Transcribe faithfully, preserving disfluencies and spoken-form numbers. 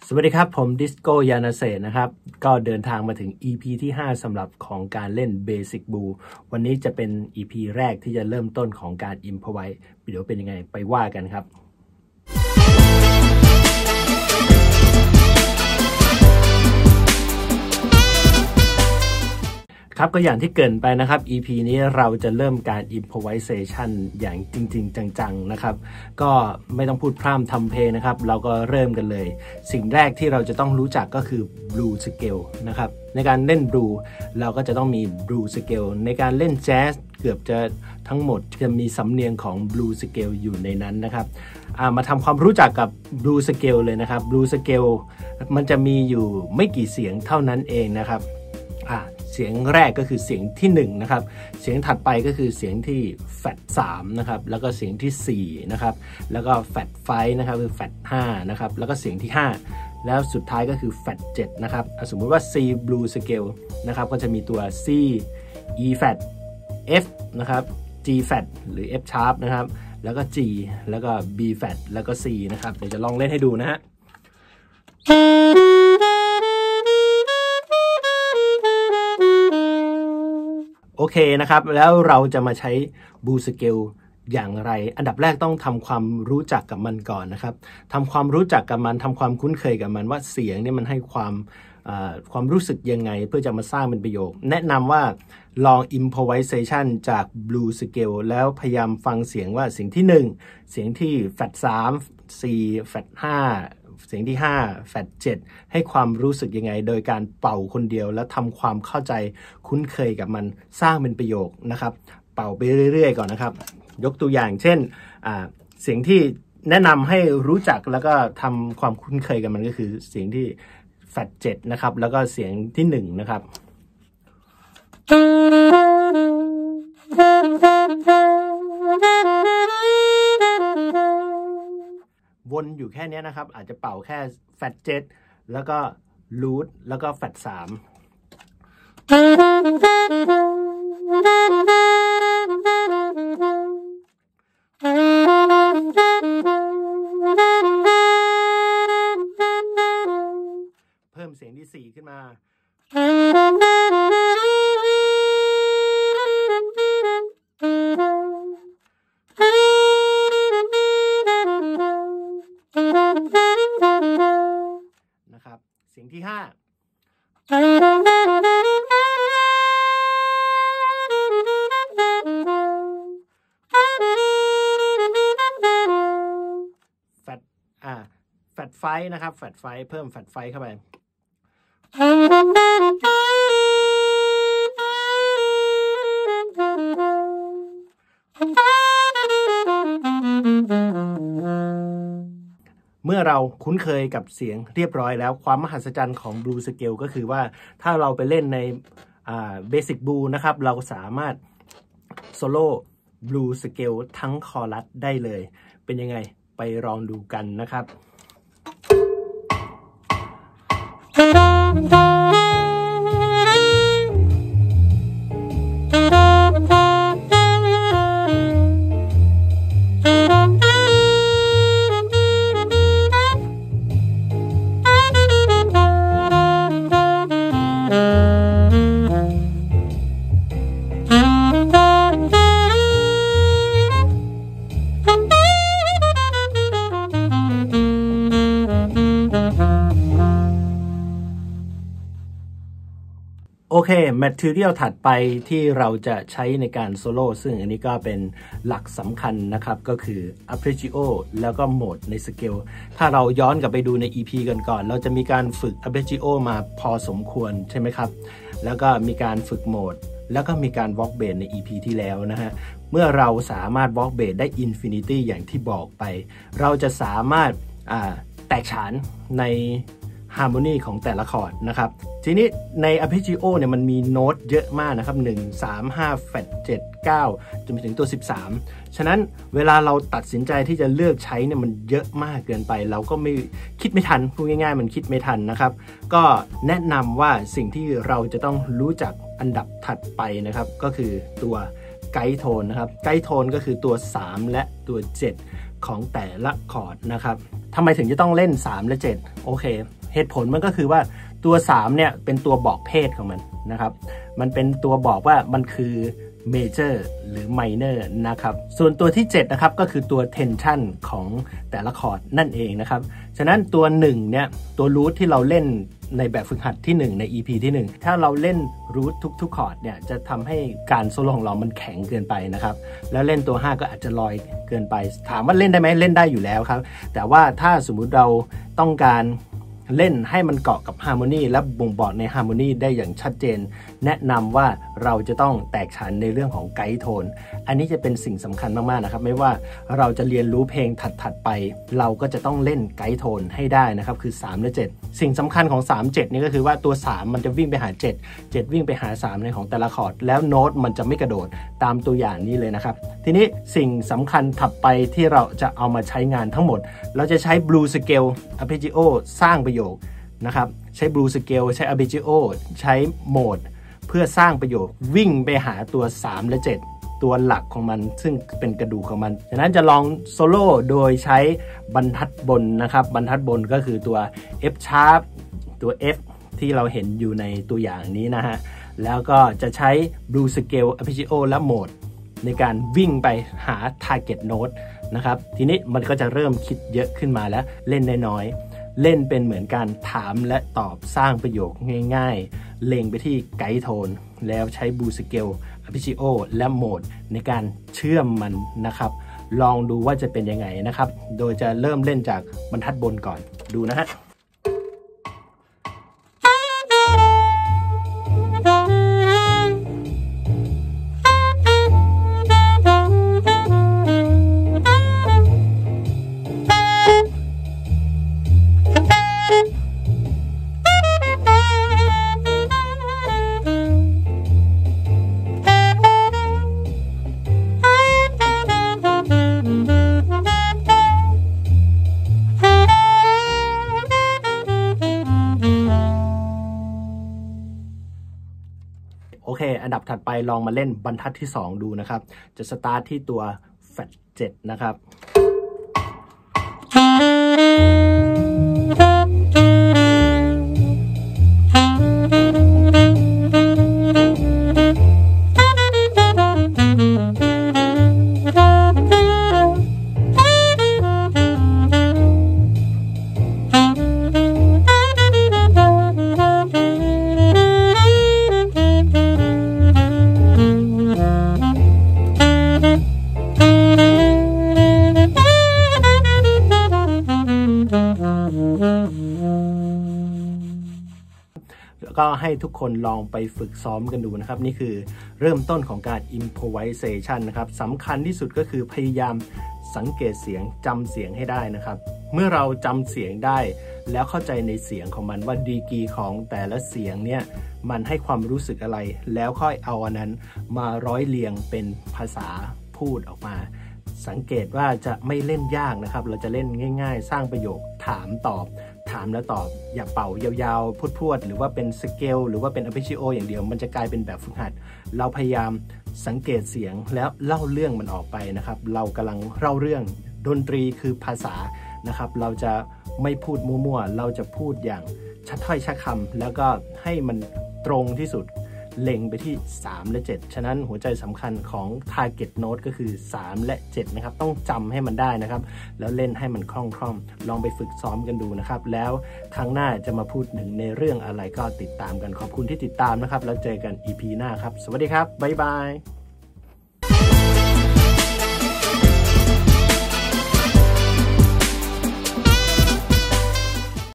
สวัสดีครับผมดิสโก้ยานาเซนะครับก็เดินทางมาถึง อี พี ที่ห้าสำหรับของการเล่น Basic Blue วันนี้จะเป็น อี พี แรกที่จะเริ่มต้นของการ Improvise เดี๋ยวเป็นยังไงไปว่ากันครับครับก็อย่างที่เกริ่นไปนะครับ อี พี นี้เราจะเริ่มการ improvisation อย่างจริงๆจังๆนะครับก็ไม่ต้องพูดพร่ำทำเพลงนะครับเราก็เริ่มกันเลยสิ่งแรกที่เราจะต้องรู้จักก็คือ blue scale นะครับในการเล่น blue เราก็จะต้องมี blue scale ในการเล่นแจ๊สเกือบจะทั้งหมดจะมีสำเนียงของ blue scale อยู่ในนั้นนะครับมาทำความรู้จักกับ blue scale เลยนะครับ blue scale มันจะมีอยู่ไม่กี่เสียงเท่านั้นเองนะครับเสียงแรกก็คือเสียงที่หนึ่งนะครับเสียงถัดไปก็คือเสียงที่แฟตสามนะครับแล้วก็เสียงที่สี่นะครับแล้วก็แฟตไฟว์นะครับคือแฟตห้านะครับแล้วก็เสียงที่ห้าแล้วสุดท้ายก็คือแฟตเจ็ดนะครับสมมุติว่า C blue scale นะครับก็จะมีตัว C E flat F นะครับ G flat หรือ F sharp นะครับแล้วก็ G แล้วก็ B flat แล้วก็ C นะครับเดี๋ยวจะลองเล่นให้ดูนะฮะโอเคนะครับแล้วเราจะมาใช้บูสเกลอย่างไรอันดับแรกต้องทำความรู้จักกับมันก่อนนะครับทำความรู้จักกับมันทำความคุ้นเคยกับมันว่าเสียงนี่มันให้ความความรู้สึกยังไงเพื่อจะมาสร้างเป็นประโยคแนะนำว่าลอง improvisation จาก blue scale แล้วพยายามฟังเสียงว่าเสียงที่หนึ่งเสียงที่แฟตสาม C แฟตห้าเสียงที่ห้าแฟตเจ็ดให้ความรู้สึกยังไงโดยการเป่าคนเดียวแล้วทำความเข้าใจคุ้นเคยกับมันสร้างเป็นประโยคนะครับเป่าไปเรื่อยๆก่อนนะครับยกตัวอย่างเช่นเสียงที่แนะนำให้รู้จักแล้วก็ทำความคุ้นเคยกับมันก็คือเสียงที่แฟตเจ็ดนะครับแล้วก็เสียงที่หนึ่งนะครับวนอยู่แค่นี้นะครับอาจจะเป่าแค่แฟตเจ็ดแล้วก็รูทแล้วก็แฟตสามเพิ่มเสียงที่สี่ขึ้นมานะครับเสียงที่ห้าแฟตอ่าแฟตไฟว์นะครับแฟตไฟว์เพิ่มแฟตไฟว์เข้าไปเมื่อเราคุ้นเคยกับเสียงเรียบร้อยแล้วความมหัศจรรย์ของ Blue Scale ก็คือว่าถ้าเราไปเล่นใน Basic Blue นะครับเราสามารถโซโล่ Blue Scale ทั้งคอรัสได้เลยเป็นยังไงไปลองดูกันนะครับโอเค material ถัดไปที่เราจะใช้ในการโซโล่ซึ่งอันนี้ก็เป็นหลักสำคัญนะครับก็คือ arpeggio แล้วก็โหมดในสเกลถ้าเราย้อนกลับไปดูใน อี พี กันก่อนเราจะมีการฝึก arpeggio มาพอสมควรใช่ไหมครับแล้วก็มีการฝึกโหมดแล้วก็มีการ walk bass ใน อี พี ที่แล้วนะฮะเมื่อเราสามารถ walk bass ได้ infinity อย่างที่บอกไปเราจะสามารถแตกฉานในฮาร์โมนีของแต่ละคอร์ดนะครับทีนี้ใน arpeggio เนี่ยมันมีโน้ตเยอะมากนะครับหนึ่ง สาม ห้าแฟตเจ็ด เก้าจนไปถึงตัวสิบสามฉะนั้นเวลาเราตัดสินใจที่จะเลือกใช้เนี่ยมันเยอะมากเกินไปเราก็ไม่คิดไม่ทันพูดง่ายๆมันคิดไม่ทันนะครับก็แนะนำว่าสิ่งที่เราจะต้องรู้จักอันดับถัดไปนะครับก็คือตัวไกด์โทนนะครับไกด์โทนก็คือตัวสามและตัวเจ็ดของแต่ละคอร์ดนะครับทำไมถึงจะต้องเล่นสามและเจ็ดโอเคเหตุผลมันก็คือว่าตัวสามเนี่ยเป็นตัวบอกเพศของมันนะครับมันเป็นตัวบอกว่ามันคือเมเจอร์หรือไมเนอร์นะครับส่วนตัวที่เจ็ดนะครับก็คือตัวเทนชันของแต่ละคอร์ดนั่นเองนะครับฉะนั้นตัวหนึ่งเนี่ยตัวรูทที่เราเล่นในแบบฝึกหัดที่หนึ่งใน อี พี ที่หนึ่งถ้าเราเล่นรูททุกๆคอร์ดเนี่ยจะทำให้การโซโล่ของเรามันแข็งเกินไปนะครับแล้วเล่นตัวห้าก็อาจจะลอยเกินไปถามว่าเล่นได้ไหมเล่นได้อยู่แล้วครับแต่ว่าถ้าสมมุติเราต้องการเล่นให้มันเกาะกับฮาร์โมนีและบ่งบอกในฮาร์โมนีได้อย่างชัดเจนแนะนำว่าเราจะต้องแตกฉานในเรื่องของไกด์โทนอันนี้จะเป็นสิ่งสำคัญมากๆนะครับไม่ว่าเราจะเรียนรู้เพลงถัดๆไปเราก็จะต้องเล่นไกด์โทนให้ได้นะครับคือสามและเจ็ดสิ่งสำคัญของสาม เจ็ดนี่ก็คือว่าตัวสามมันจะวิ่งไปหาเจ็ด เจ็ดวิ่งไปหาสามในของแต่ละคอร์ดแล้วโน้ตมันจะไม่กระโดดตามตัวอย่างนี้เลยนะครับทีนี้สิ่งสำคัญถัดไปที่เราจะเอามาใช้งานทั้งหมดเราจะใช้ Blues Scale Arpeggio สร้างประโยคนะครับใช้ Blues Scale ใช้ Arpeggio ใช้โหมดเพื่อสร้างประโยควิ่งไปหาตัวสามและเจ็ดตัวหลักของมันซึ่งเป็นกระดูกของมันฉะนั้นจะลองโซโล่โดยใช้บรรทัดบนนะครับบรรทัดบนก็คือตัว F sharp ตัว F ที่เราเห็นอยู่ในตัวอย่างนี้นะฮะแล้วก็จะใช้ Blues Scale Arpeggio และโหมดในการวิ่งไปหา Target Note นะครับทีนี้มันก็จะเริ่มคิดเยอะขึ้นมาแล้วเล่นน้อยๆเล่นเป็นเหมือนการถามและตอบสร้างประโยคง่ายๆเล็งไปที่ไกด์โทนแล้วใช้ Blues Scale Arpeggio และโหมดในการเชื่อมมันนะครับลองดูว่าจะเป็นยังไงนะครับโดยจะเริ่มเล่นจากบรรทัดบนก่อนดูนะฮะโอเคอันดับถัดไปลองมาเล่นบรรทัดที่สองดูนะครับจะสตาร์ทที่ตัวแฟลตเจ็ดนะครับก็ให้ทุกคนลองไปฝึกซ้อมกันดูนะครับนี่คือเริ่มต้นของการ improvisation นะครับสำคัญที่สุดก็คือพยายามสังเกตเสียงจำเสียงให้ได้นะครับเมื่อเราจำเสียงได้แล้วเข้าใจในเสียงของมันว่าดีกรีของแต่ละเสียงเนี่ยมันให้ความรู้สึกอะไรแล้วค่อยเอาอันนั้นมาร้อยเรียงเป็นภาษาพูดออกมาสังเกตว่าจะไม่เล่นยากนะครับเราจะเล่นง่ายๆสร้างประโยคถามตอบถามแล้วตอบอย่าเป่ายาวๆพรวดๆหรือว่าเป็นสเกลหรือว่าเป็น Arpeggio อย่างเดียวมันจะกลายเป็นแบบฝึกหัดเราพยายามสังเกตเสียงแล้วเล่าเรื่องมันออกไปนะครับเรากำลังเล่าเรื่องดนตรีคือภาษานะครับเราจะไม่พูดมั่วๆเราจะพูดอย่างชัดถ้อยชัดคำแล้วก็ให้มันตรงที่สุดเล็งไปที่สามและเจ็ดฉะนั้นหัวใจสำคัญของ Target Note ก็คือสามและเจ็ดนะครับต้องจำให้มันได้นะครับแล้วเล่นให้มันคล่องๆลองไปฝึกซ้อมกันดูนะครับแล้วครั้งหน้าจะมาพูดถึงในเรื่องอะไรก็ติดตามกันขอบคุณที่ติดตามนะครับแล้วเจอกัน อี พี หน้าครับสวัสดีครับบ๊ายบาย